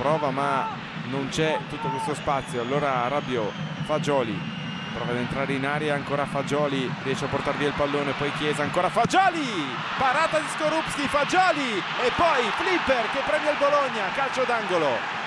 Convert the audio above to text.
prova ma non c'è tutto questo spazio, allora Rabiot, Fagioli prova ad entrare in aria, ancora Fagioli, riesce a portare via il pallone, poi Chiesa, ancora Fagioli, parata di Skorupski, Fagioli e poi Flipper che premia il Bologna, calcio d'angolo.